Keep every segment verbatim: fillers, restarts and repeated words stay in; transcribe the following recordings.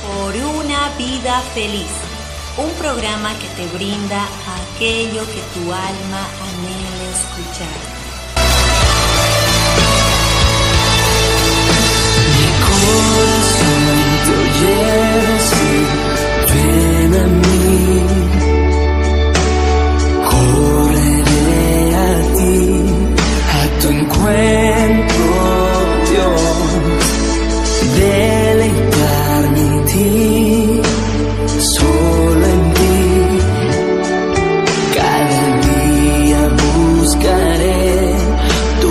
Por una vida feliz, un programa que te brinda aquello que tu alma anhela escuchar. Mi corazón te oye decir, ven a mí, correré a ti, a tu encuentro, Dios, deleitarme en ti, solo en ti, cada día buscaré tu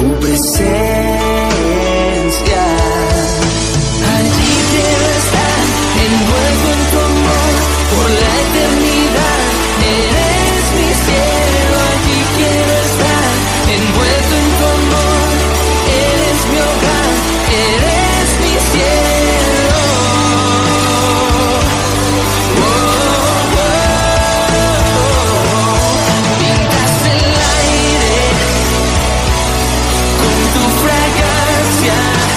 presencia. Allí quiero estar, envuelto en tu amor, por la eternidad, eres mi cielo. Allí quiero estar, envuelto en tu amor, eres mi hogar, eres mi cielo. Oh, oh, oh. Pintas el aire con tu fragancia,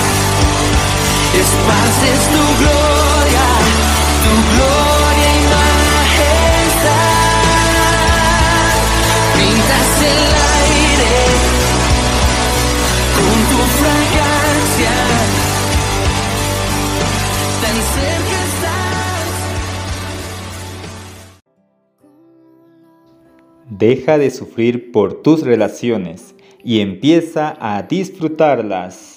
esparces tu gloria, tu gloria y majestad. Pintas el aire con tu fragancia, tan cerca estás. Deja de sufrir por tus relaciones y empieza a disfrutarlas.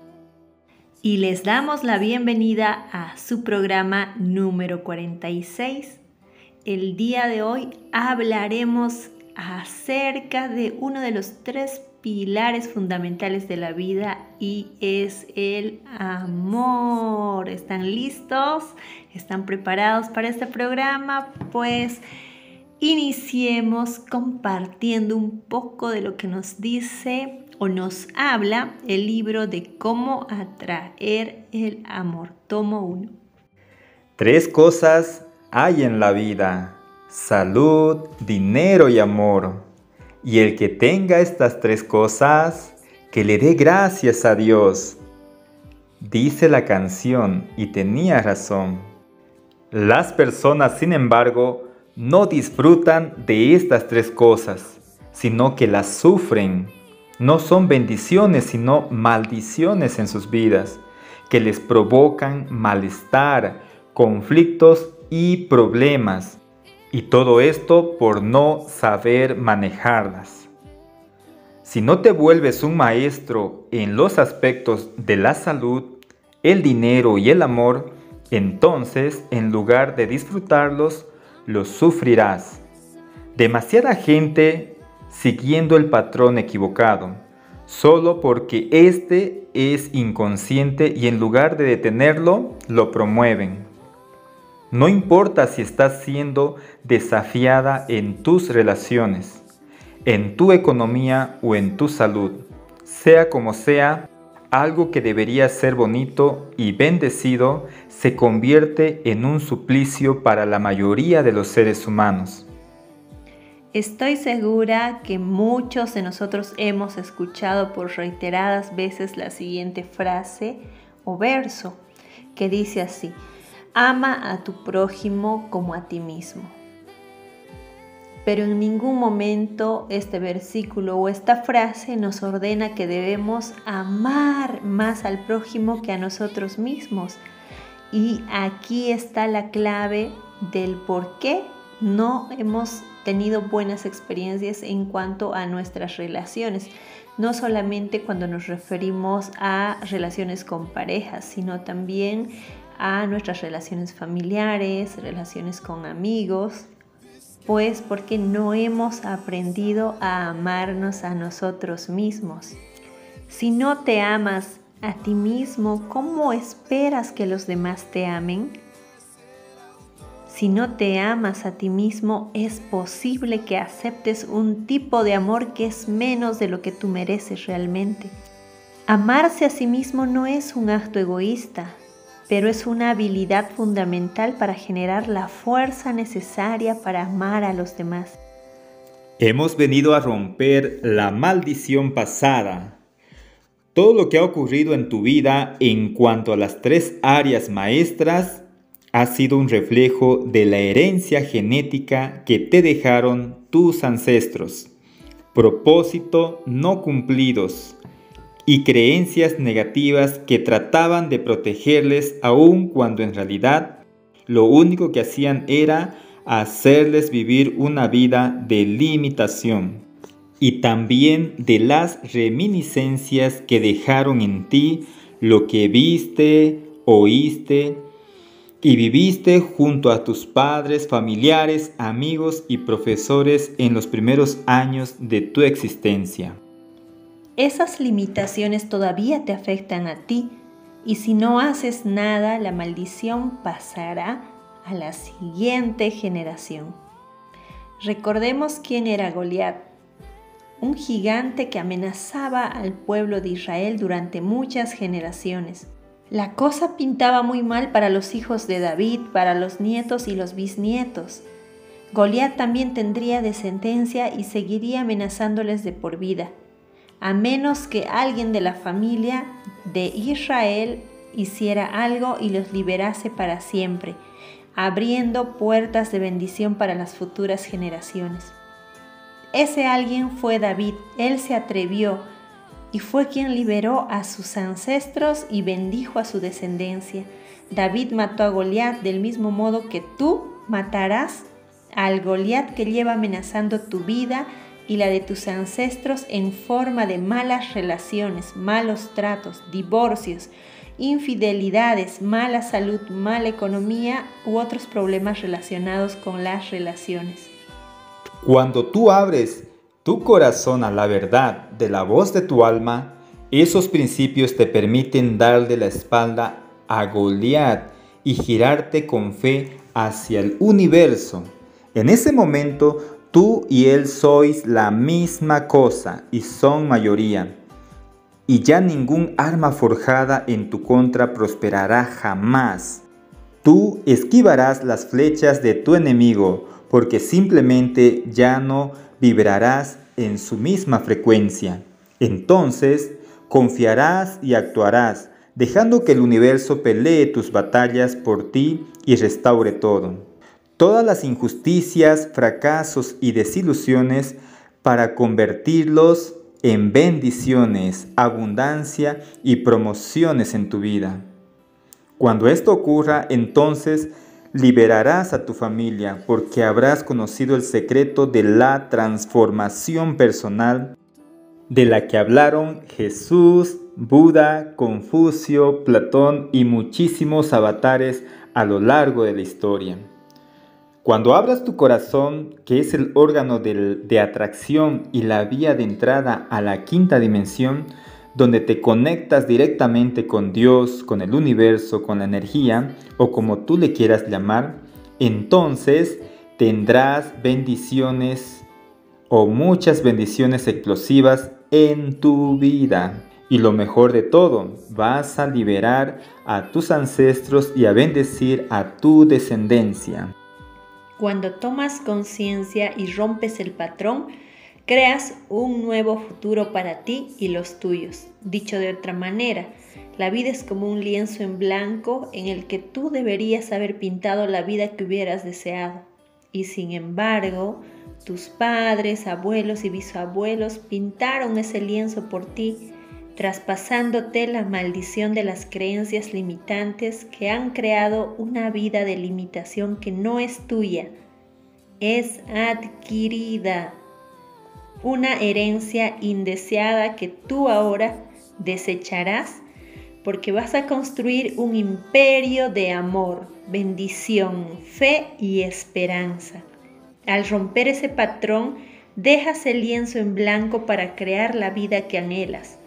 Y les damos la bienvenida a su programa número cuarenta y seis. El día de hoy hablaremos acerca de uno de los tres pilares fundamentales de la vida y es el amor. ¿Están listos? ¿Están preparados para este programa? Pues iniciemos compartiendo un poco de lo que nos dice o nos habla el libro de Cómo atraer el amor, tomo uno. Tres cosas hay en la vida: salud, dinero y amor. Y el que tenga estas tres cosas, que le dé gracias a Dios. Dice la canción, y tenía razón. Las personas, sin embargo, no disfrutan de estas tres cosas, sino que las sufren. No son bendiciones, sino maldiciones en sus vidas, que les provocan malestar, conflictos y problemas. Y todo esto por no saber manejarlas. Si no te vuelves un maestro en los aspectos de la salud, el dinero y el amor, entonces, en lugar de disfrutarlos, los sufrirás. Demasiada gente siguiendo el patrón equivocado, solo porque éste es inconsciente y en lugar de detenerlo, lo promueven. No importa si estás siendo desafiada en tus relaciones, en tu economía o en tu salud. Sea como sea, algo que debería ser bonito y bendecido se convierte en un suplicio para la mayoría de los seres humanos. Estoy segura que muchos de nosotros hemos escuchado por reiteradas veces la siguiente frase o verso que dice así: ama a tu prójimo como a ti mismo. Pero en ningún momento este versículo o esta frase nos ordena que debemos amar más al prójimo que a nosotros mismos. Y aquí está la clave del por qué no hemos tenido buenas experiencias en cuanto a nuestras relaciones. No solamente cuando nos referimos a relaciones con parejas, sino también a nuestras relaciones familiares, relaciones con amigos, pues porque no hemos aprendido a amarnos a nosotros mismos. Si no te amas a ti mismo, ¿cómo esperas que los demás te amen? Si no te amas a ti mismo, es posible que aceptes un tipo de amor que es menos de lo que tú mereces realmente. Amarse a sí mismo no es un acto egoísta, pero es una habilidad fundamental para generar la fuerza necesaria para amar a los demás. Hemos venido a romper la maldición pasada. Todo lo que ha ocurrido en tu vida en cuanto a las tres áreas maestras ha sido un reflejo de la herencia genética que te dejaron tus ancestros, propósitos no cumplidos y creencias negativas que trataban de protegerles aun cuando en realidad lo único que hacían era hacerles vivir una vida de limitación. Y también de las reminiscencias que dejaron en ti lo que viste, oíste y viviste junto a tus padres, familiares, amigos y profesores en los primeros años de tu existencia. Esas limitaciones todavía te afectan a ti, y si no haces nada, la maldición pasará a la siguiente generación. Recordemos quién era Goliat, un gigante que amenazaba al pueblo de Israel durante muchas generaciones. La cosa pintaba muy mal para los hijos de David, para los nietos y los bisnietos. Goliat también tendría descendencia y seguiría amenazándoles de por vida, a menos que alguien de la familia de Israel hiciera algo y los liberase para siempre, abriendo puertas de bendición para las futuras generaciones. Ese alguien fue David. Él se atrevió y fue quien liberó a sus ancestros y bendijo a su descendencia. David mató a Goliat del mismo modo que tú matarás al Goliat que lleva amenazando tu vida y la de tus ancestros en forma de malas relaciones, malos tratos, divorcios, infidelidades, mala salud, mala economía u otros problemas relacionados con las relaciones. Cuando tú abres tu corazón a la verdad de la voz de tu alma, esos principios te permiten darle la espalda a Goliat y girarte con fe hacia el universo. En ese momento, tú y él sois la misma cosa y son mayoría. Y ya ningún arma forjada en tu contra prosperará jamás. Tú esquivarás las flechas de tu enemigo, porque simplemente ya no vibrarás en su misma frecuencia. Entonces, confiarás y actuarás, dejando que el universo pelee tus batallas por ti y restaure todo. Todas las injusticias, fracasos y desilusiones para convertirlos en bendiciones, abundancia y promociones en tu vida. Cuando esto ocurra, entonces liberarás a tu familia porque habrás conocido el secreto de la transformación personal de la que hablaron Jesús, Buda, Confucio, Platón y muchísimos avatares a lo largo de la historia. Cuando abras tu corazón, que es el órgano de, de atracción y la vía de entrada a la quinta dimensión, donde te conectas directamente con Dios, con el universo, con la energía, o como tú le quieras llamar, entonces tendrás bendiciones o muchas bendiciones explosivas en tu vida. Y lo mejor de todo, vas a liberar a tus ancestros y a bendecir a tu descendencia. Cuando tomas conciencia y rompes el patrón, creas un nuevo futuro para ti y los tuyos. Dicho de otra manera, la vida es como un lienzo en blanco en el que tú deberías haber pintado la vida que hubieras deseado. Y sin embargo, tus padres, abuelos y bisabuelos pintaron ese lienzo por ti, traspasándote la maldición de las creencias limitantes que han creado una vida de limitación que no es tuya, es adquirida. Una herencia indeseada que tú ahora desecharás porque vas a construir un imperio de amor, bendición, fe y esperanza. Al romper ese patrón, dejas el lienzo en blanco para crear la vida que anhelas.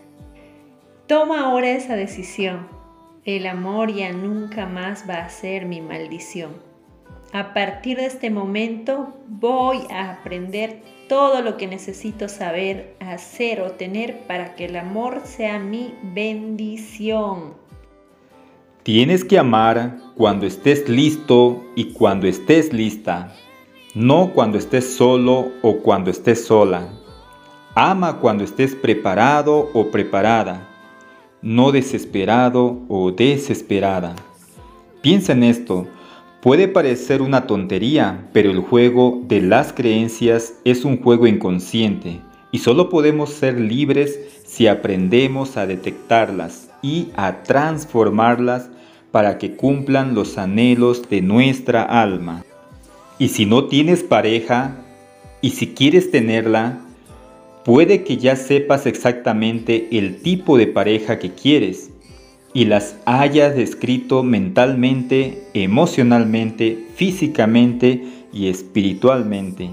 Toma ahora esa decisión. El amor ya nunca más va a ser mi maldición. A partir de este momento voy a aprender todo lo que necesito saber, hacer o tener para que el amor sea mi bendición. Tienes que amar cuando estés listo y cuando estés lista, no cuando estés solo o cuando estés sola. Ama cuando estés preparado o preparada, no desesperado o desesperada. Piensa en esto, Puede parecer una tontería, pero el juego de las creencias es un juego inconsciente y solo podemos ser libres si aprendemos a detectarlas y a transformarlas para que cumplan los anhelos de nuestra alma. Y si no tienes pareja, y si quieres tenerla, puede que ya sepas exactamente el tipo de pareja que quieres y las hayas descrito mentalmente, emocionalmente, físicamente y espiritualmente.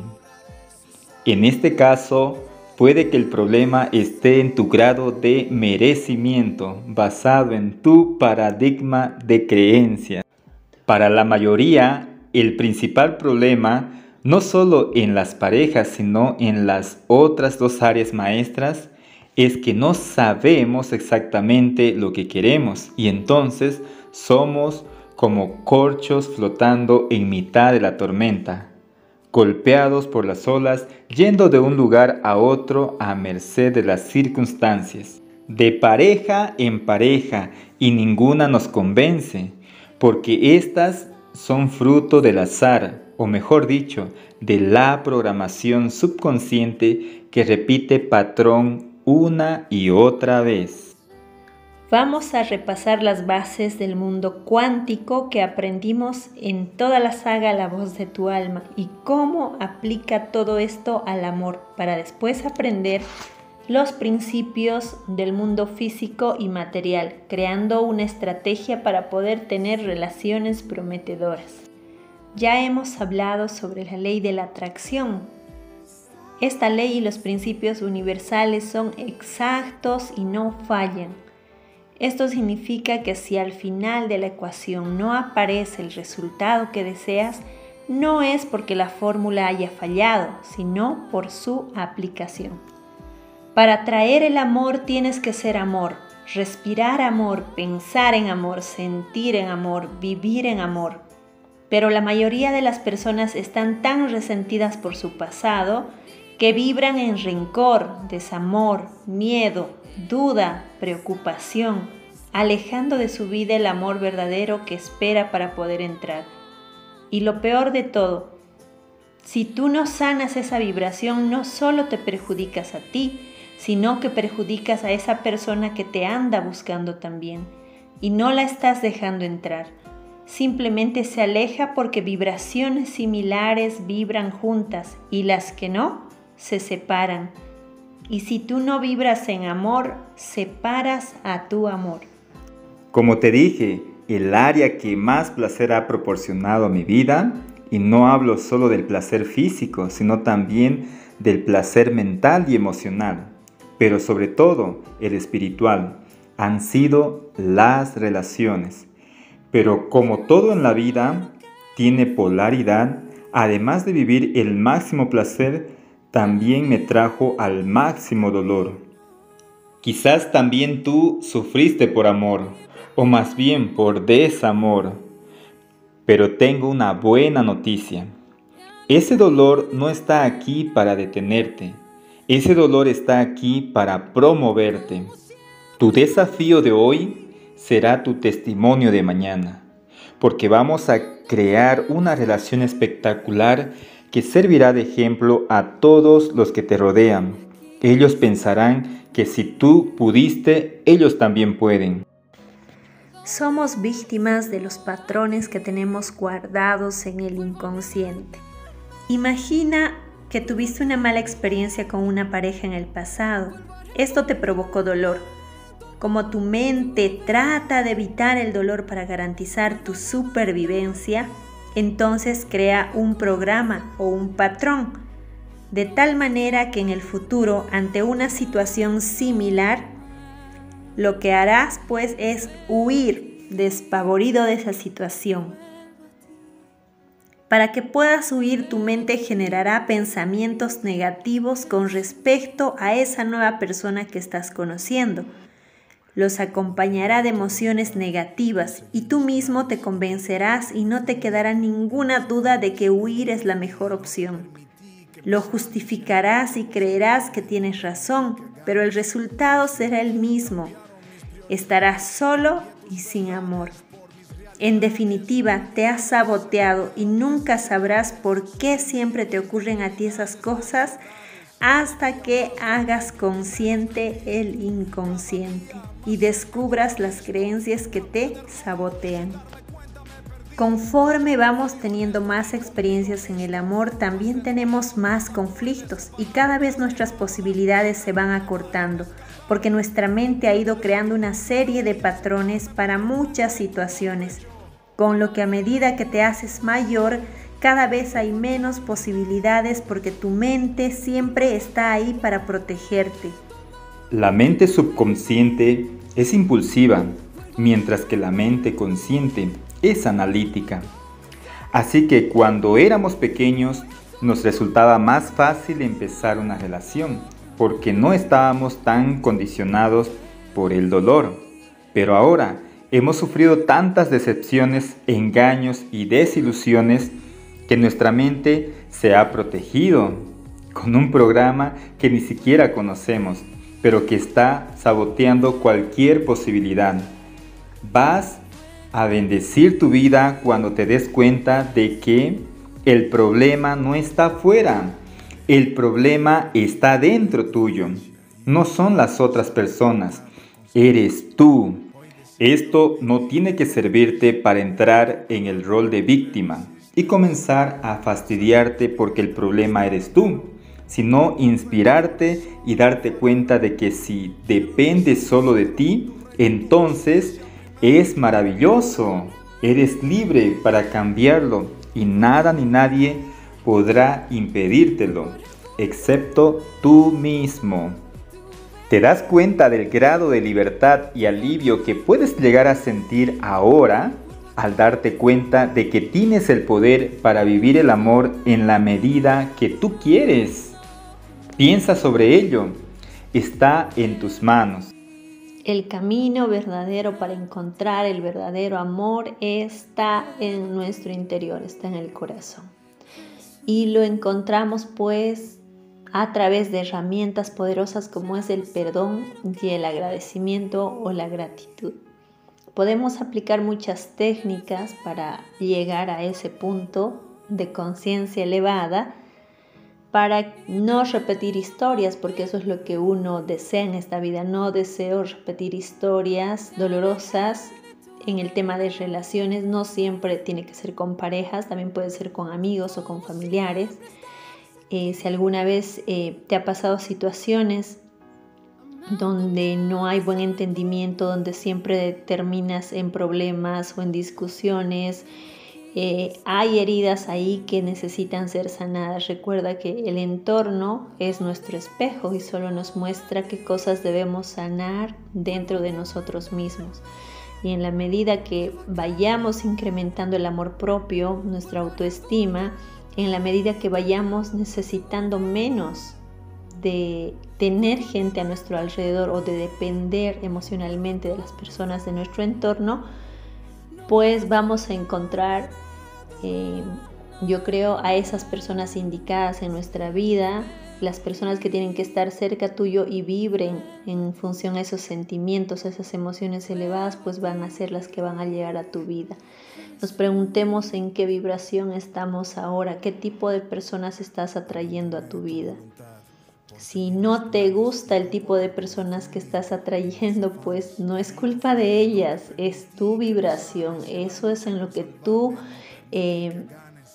En este caso, puede que el problema esté en tu grado de merecimiento basado en tu paradigma de creencia. Para la mayoría, el principal problema, no solo en las parejas, sino en las otras dos áreas maestras, es que no sabemos exactamente lo que queremos y entonces somos como corchos flotando en mitad de la tormenta, golpeados por las olas, yendo de un lugar a otro a merced de las circunstancias, de pareja en pareja, y ninguna nos convence, porque éstas son fruto del azar, o mejor dicho, de la programación subconsciente que repite patrón una y otra vez. Vamos a repasar las bases del mundo cuántico que aprendimos en toda la saga La Voz de tu Alma y cómo aplica todo esto al amor, para después aprender los principios del mundo físico y material, creando una estrategia para poder tener relaciones prometedoras. Ya hemos hablado sobre la ley de la atracción. Esta ley y los principios universales son exactos y no fallan. Esto significa que si al final de la ecuación no aparece el resultado que deseas, no es porque la fórmula haya fallado, sino por su aplicación. Para atraer el amor tienes que ser amor, respirar amor, pensar en amor, sentir en amor, vivir en amor. Pero la mayoría de las personas están tan resentidas por su pasado que vibran en rencor, desamor, miedo, duda, preocupación, alejando de su vida el amor verdadero que espera para poder entrar. Y lo peor de todo, si tú no sanas esa vibración, no solo te perjudicas a ti, sino que perjudicas a esa persona que te anda buscando también y no la estás dejando entrar. Simplemente se aleja porque vibraciones similares vibran juntas y las que no, se separan. Y si tú no vibras en amor, separas a tu amor. Como te dije, el área que más placer ha proporcionado a mi vida, y no hablo solo del placer físico, sino también del placer mental y emocional, pero sobre todo el espiritual, han sido las relaciones. Pero como todo en la vida tiene polaridad, además de vivir el máximo placer, también me trajo al máximo dolor. Quizás también tú sufriste por amor, o más bien por desamor. Pero tengo una buena noticia. Ese dolor no está aquí para detenerte. Ese dolor está aquí para promoverte. Tu desafío de hoy será tu testimonio de mañana, porque vamos a crear una relación espectacular que servirá de ejemplo a todos los que te rodean. Ellos pensarán que si tú pudiste, ellos también pueden. Somos víctimas de los patrones que tenemos guardados en el inconsciente. Imagina que tuviste una mala experiencia con una pareja en el pasado. Esto te provocó dolor. Como tu mente trata de evitar el dolor para garantizar tu supervivencia, entonces crea un programa o un patrón, de tal manera que en el futuro, ante una situación similar, lo que harás pues es huir despavorido de esa situación. Para que puedas huir, tu mente generará pensamientos negativos con respecto a esa nueva persona que estás conociendo. Los acompañará de emociones negativas y tú mismo te convencerás y no te quedará ninguna duda de que huir es la mejor opción. Lo justificarás y creerás que tienes razón, pero el resultado será el mismo. Estarás solo y sin amor. En definitiva, te has saboteado y nunca sabrás por qué siempre te ocurren a ti esas cosas hasta que hagas consciente el inconsciente y descubras las creencias que te sabotean. Conforme vamos teniendo más experiencias en el amor, también tenemos más conflictos y cada vez nuestras posibilidades se van acortando, porque nuestra mente ha ido creando una serie de patrones para muchas situaciones, con lo que a medida que te haces mayor, cada vez hay menos posibilidades porque tu mente siempre está ahí para protegerte. La mente subconsciente es impulsiva, mientras que la mente consciente es analítica. Así que cuando éramos pequeños nos resultaba más fácil empezar una relación, porque no estábamos tan condicionados por el dolor. Pero ahora hemos sufrido tantas decepciones, engaños y desilusiones que nuestra mente se ha protegido con un programa que ni siquiera conocemos, pero que está saboteando cualquier posibilidad. Vas a bendecir tu vida cuando te des cuenta de que el problema no está afuera, el problema está dentro tuyo. No son las otras personas, eres tú. Esto no tiene que servirte para entrar en el rol de víctima y comenzar a fastidiarte porque el problema eres tú, sino inspirarte y darte cuenta de que si depende solo de ti, entonces es maravilloso, eres libre para cambiarlo y nada ni nadie podrá impedírtelo, excepto tú mismo. ¿Te das cuenta del grado de libertad y alivio que puedes llegar a sentir ahora al darte cuenta de que tienes el poder para vivir el amor en la medida que tú quieres? Piensa sobre ello, está en tus manos. El camino verdadero para encontrar el verdadero amor está en nuestro interior, está en el corazón. Y lo encontramos pues a través de herramientas poderosas como es el perdón y el agradecimiento o la gratitud. Podemos aplicar muchas técnicas para llegar a ese punto de conciencia elevada, para no repetir historias, porque eso es lo que uno desea en esta vida. No deseo repetir historias dolorosas en el tema de relaciones. No siempre tiene que ser con parejas, también puede ser con amigos o con familiares. Eh, si alguna vez eh, te ha pasado situaciones donde no hay buen entendimiento, donde siempre terminas en problemas o en discusiones, Eh, hay heridas ahí que necesitan ser sanadas. Recuerda que el entorno es nuestro espejo y solo nos muestra qué cosas debemos sanar dentro de nosotros mismos. Y en la medida que vayamos incrementando el amor propio, nuestra autoestima, en la medida que vayamos necesitando menos de tener gente a nuestro alrededor o de depender emocionalmente de las personas de nuestro entorno, pues vamos a encontrar, eh, yo creo, a esas personas indicadas en nuestra vida, las personas que tienen que estar cerca tuyo y vibren en función a esos sentimientos, a esas emociones elevadas, pues van a ser las que van a llegar a tu vida. Nos preguntemos en qué vibración estamos ahora, qué tipo de personas estás atrayendo a tu vida. Si no te gusta el tipo de personas que estás atrayendo, pues no es culpa de ellas, es tu vibración. Eso es en lo que tú eh,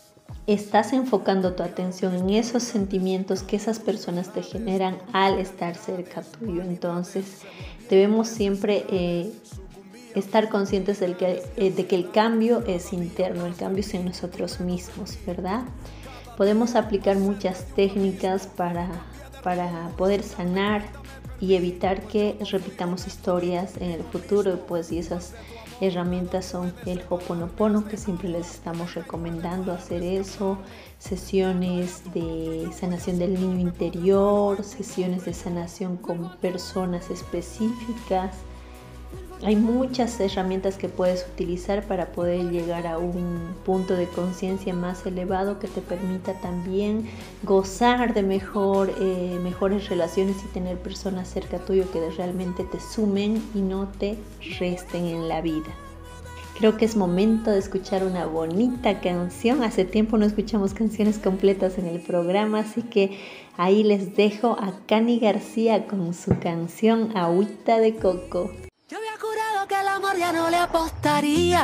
estás enfocando tu atención, en esos sentimientos que esas personas te generan al estar cerca tuyo. Entonces debemos siempre eh, estar conscientes del que, eh, de que el cambio es interno, el cambio es en nosotros mismos, ¿verdad? Podemos aplicar muchas técnicas para... para poder sanar y evitar que repitamos historias en el futuro, pues, y esas herramientas son el Ho'oponopono, que siempre les estamos recomendando hacer eso, sesiones de sanación del niño interior, sesiones de sanación con personas específicas. Hay muchas herramientas que puedes utilizar para poder llegar a un punto de conciencia más elevado que te permita también gozar de mejor, eh, mejores relaciones y tener personas cerca tuyo que realmente te sumen y no te resten en la vida. Creo que es momento de escuchar una bonita canción. Hace tiempo no escuchamos canciones completas en el programa, así que ahí les dejo a Cani García con su canción Agüita de Coco. Yo había jurado que el amor ya no le apostaría,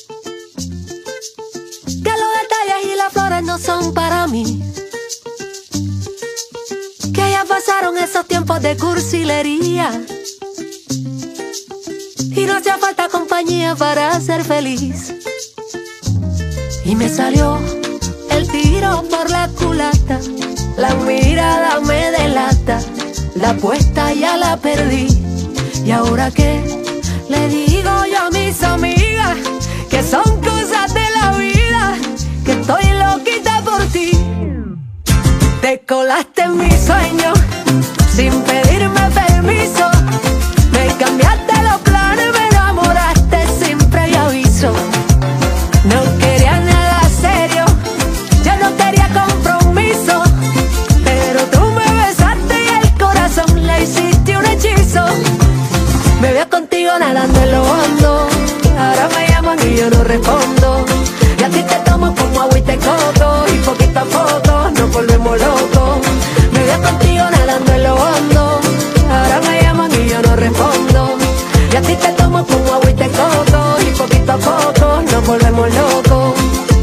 que los detalles y las flores no son para mí, que ya pasaron esos tiempos de cursilería y no hacía falta compañía para ser feliz. Y me salió el tiro por la culata, la mirada me delata, la apuesta ya la perdí. ¿Y ahora qué le digo yo a mis amigas? Que son cosas de la vida, que estoy loquita por ti. Te colaste en mis sueños sin pedirme permiso, me cambiaste los planes, me enamoraste sin previo aviso. No quería nada serio, yo no quería compromiso, pero tú me besaste y el corazón le hiciste un hechizo. Me veo contigo nadando en lo hondo, ahora me llaman y yo no respondo. Y a ti te tomo como agüita de coco y poquito a poco nos volvemos locos. Me veo contigo nadando en lo hondo, ahora me llaman y yo no respondo. Y a ti te tomo como agüita de coco y poquito a poco nos volvemos locos.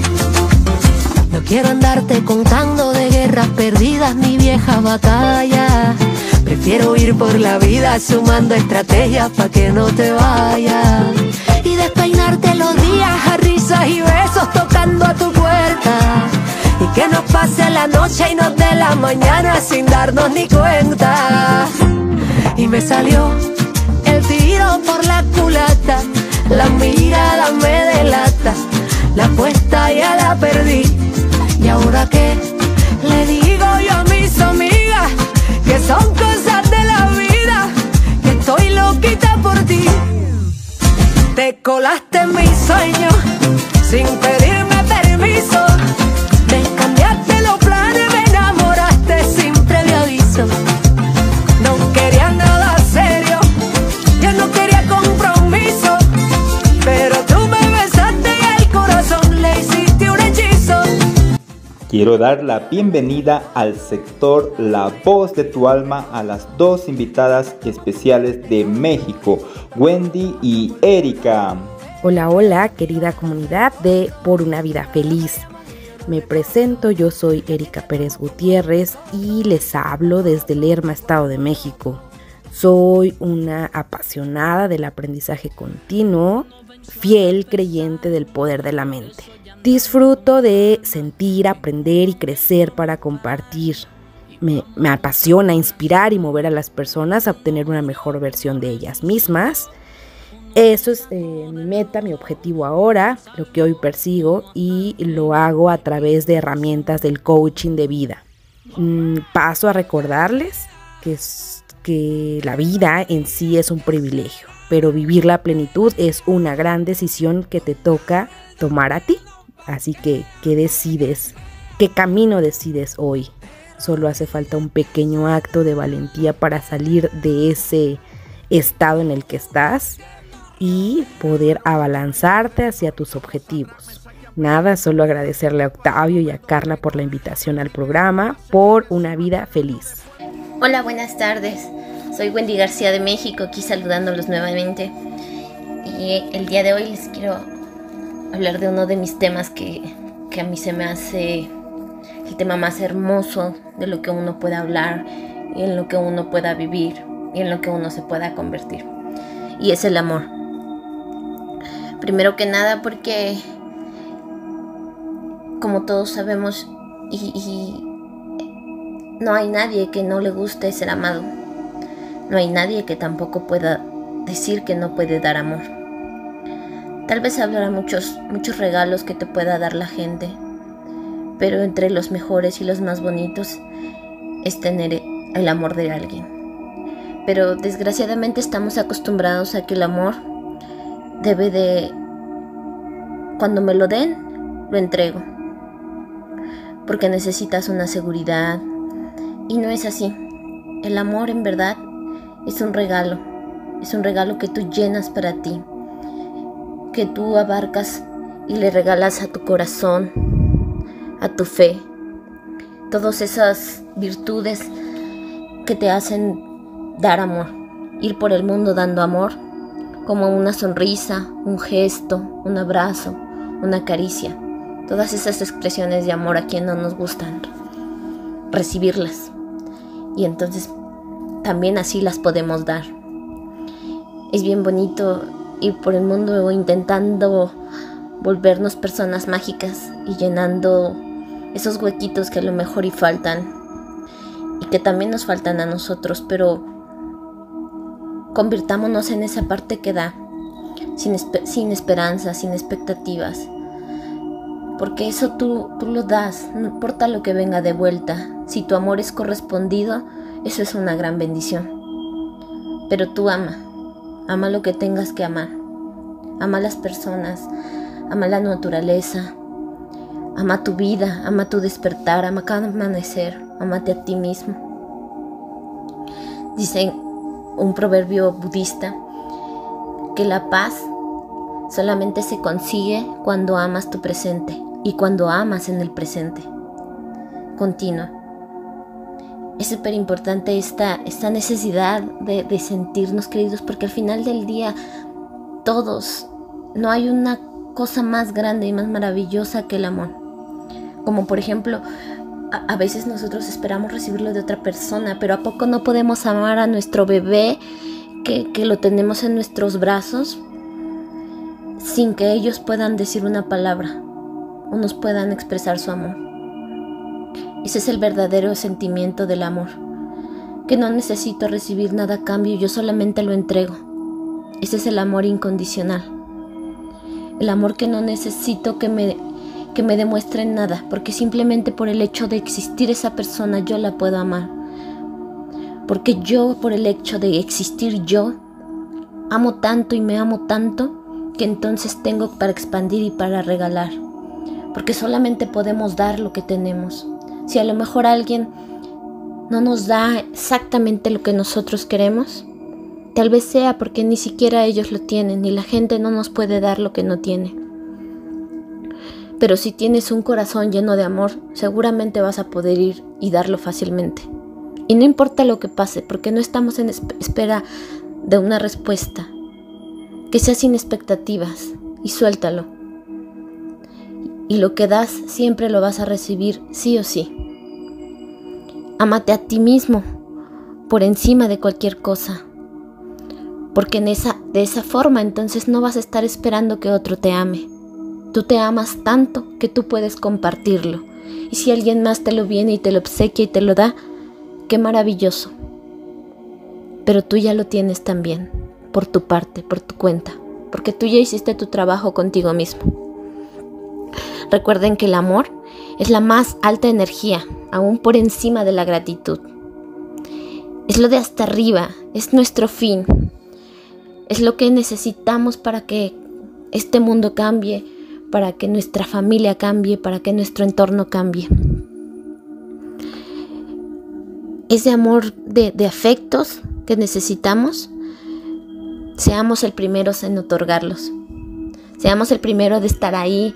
No quiero andarte contando de guerras perdidas ni viejas batallas. Prefiero ir por la vida sumando estrategias pa' que no te vayas y despeinarte los días a risas y besos tocando a tu puerta, y que nos pase la noche y nos dé la mañana sin darnos ni cuenta. Y me salió el tiro por la culata, la mirada me delata, la apuesta ya la perdí. ¿Y ahora qué le digo yo a mis amigas? Que son cosas de la vida, que estoy loquita por ti. Te colaste en mis sueños sin pedirme permiso, me cambiaste los planes, me enamoraste sin previo aviso. No quería nada serio, yo no quería compromiso, pero tú me besaste y el corazón le hiciste un hechizo. Quiero dar la bienvenida al sector La Voz de tu Alma a las dos invitadas especiales de México, Wendy y Erika. Hola, hola, querida comunidad de Por una Vida Feliz. Me presento, yo soy Erika Pérez Gutiérrez y les hablo desde Lerma, Estado de México. Soy una apasionada del aprendizaje continuo, fiel creyente del poder de la mente. Disfruto de sentir, aprender y crecer para compartir. Me, me apasiona inspirar y mover a las personas a obtener una mejor versión de ellas mismas. Eso es eh, mi meta, mi objetivo ahora, lo que hoy persigo, y lo hago a través de herramientas del coaching de vida. Mm, paso a recordarles que, es, que la vida en sí es un privilegio, pero vivir la plenitud es una gran decisión que te toca tomar a ti. Así que, ¿qué decides? ¿Qué camino decides hoy? Solo hace falta un pequeño acto de valentía para salir de ese estado en el que estás y poder abalanzarte hacia tus objetivos. Nada, solo agradecerle a Octavio y a Carla por la invitación al programa Por una Vida Feliz. Hola, buenas tardes. Soy Wendy García de México, aquí saludándolos nuevamente. Y el día de hoy les quiero hablar de uno de mis temas que, que a mí se me hace el tema más hermoso de lo que uno pueda hablar y en lo que uno pueda vivir y en lo que uno se pueda convertir, y es el amor. Primero que nada porque, como todos sabemos, y, y no hay nadie que no le guste ser amado, no hay nadie que tampoco pueda decir que no puede dar amor. Tal vez habrá muchos, muchos regalos que te pueda dar la gente, pero entre los mejores y los más bonitos es tener el amor de alguien. Pero desgraciadamente estamos acostumbrados a que el amor debe de, cuando me lo den, lo entrego, porque necesitas una seguridad, y no es así. El amor en verdad es un regalo, es un regalo que tú llenas para ti. que tú abarcas y le regalas a tu corazón, a tu fe, todas esas virtudes que te hacen dar amor, ir por el mundo dando amor, como una sonrisa, un gesto, un abrazo, una caricia, todas esas expresiones de amor a quien no nos gustan, recibirlas, y entonces también así las podemos dar. Es bien bonito ir por el mundo intentando volvernos personas mágicas y llenando esos huequitos que a lo mejor y faltan y que también nos faltan a nosotros, pero convirtámonos en esa parte que da, sin, esper- sin esperanza, sin expectativas, porque eso tú, tú lo das, no importa lo que venga de vuelta. Si tu amor es correspondido, eso es una gran bendición. Pero tú ama, ama lo que tengas que amar, ama a las personas, ama la naturaleza, ama tu vida, ama tu despertar, ama cada amanecer, amate a ti mismo. Dice un proverbio budista que la paz solamente se consigue cuando amas tu presente y cuando amas en el presente continuo. Es súper importante esta, esta necesidad de, de sentirnos queridos, porque al final del día todos, no hay una cosa más grande y más maravillosa que el amor. Como por ejemplo, a, a veces nosotros esperamos recibirlo de otra persona, pero ¿a poco no podemos amar a nuestro bebé que, que lo tenemos en nuestros brazos sin que ellos puedan decir una palabra o nos puedan expresar su amor? Ese es el verdadero sentimiento del amor, que no necesito recibir nada a cambio, yo solamente lo entrego. Ese es el amor incondicional, el amor que no necesito que me, que me demuestren nada, porque simplemente por el hecho de existir esa persona yo la puedo amar, porque yo por el hecho de existir yo amo tanto y me amo tanto que entonces tengo para expandir y para regalar, porque solamente podemos dar lo que tenemos. Si a lo mejor alguien no nos da exactamente lo que nosotros queremos, tal vez sea porque ni siquiera ellos lo tienen y la gente no nos puede dar lo que no tiene. Pero si tienes un corazón lleno de amor, seguramente vas a poder ir y darlo fácilmente. Y no importa lo que pase, porque no estamos en espera de una respuesta. Que sea sin expectativas y suéltalo. Y lo que das siempre lo vas a recibir sí o sí. Ámate a ti mismo por encima de cualquier cosa. Porque en esa, de esa forma entonces no vas a estar esperando que otro te ame. Tú te amas tanto que tú puedes compartirlo. Y si alguien más te lo viene y te lo obsequia y te lo da, qué maravilloso. Pero tú ya lo tienes también, por tu parte, por tu cuenta. Porque tú ya hiciste tu trabajo contigo mismo. Recuerden que el amor es la más alta energía, aún por encima de la gratitud. Es lo de hasta arriba, es nuestro fin. Es lo que necesitamos para que este mundo cambie, para que nuestra familia cambie, para que nuestro entorno cambie. Ese amor de, de afectos que necesitamos, seamos el primero en otorgarlos. Seamos el primero de estar ahí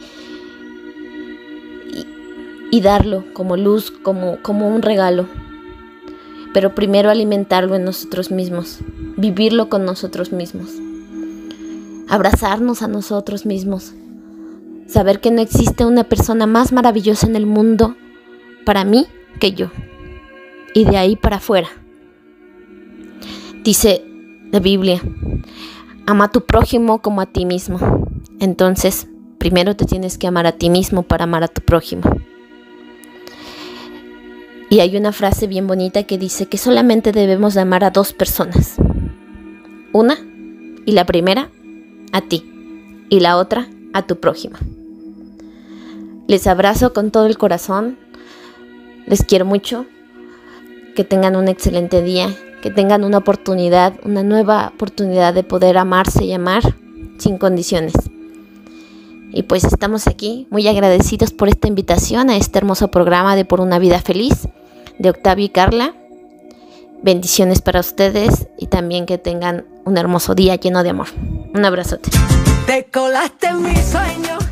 y, y darlo como luz, como, como un regalo. Pero primero alimentarlo en nosotros mismos, vivirlo con nosotros mismos, abrazarnos a nosotros mismos, saber que no existe una persona más maravillosa en el mundo para mí que yo, y de ahí para afuera. Dice la Biblia, ama a tu prójimo como a ti mismo. Entonces, primero te tienes que amar a ti mismo para amar a tu prójimo. Y hay una frase bien bonita que dice que solamente debemos de amar a dos personas. Una, y la primera, a ti, y la otra, a tu prójimo. Les abrazo con todo el corazón, les quiero mucho, que tengan un excelente día, que tengan una oportunidad, una nueva oportunidad de poder amarse y amar sin condiciones. Y pues estamos aquí muy agradecidos por esta invitación a este hermoso programa de Por una Vida Feliz, de Octavio y Carla. Bendiciones para ustedes y también que tengan un hermoso día lleno de amor. Un abrazote. Te colaste en mi sueño